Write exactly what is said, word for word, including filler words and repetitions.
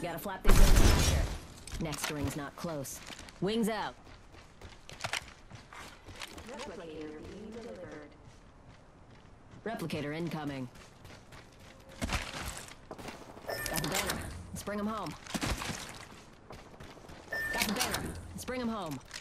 Gotta flap these wings faster. Next ring's not close. Wings out. Replicator being delivered. Replicator incoming. Got the banner. Let's bring him home. Got the banner. Let's bring him home.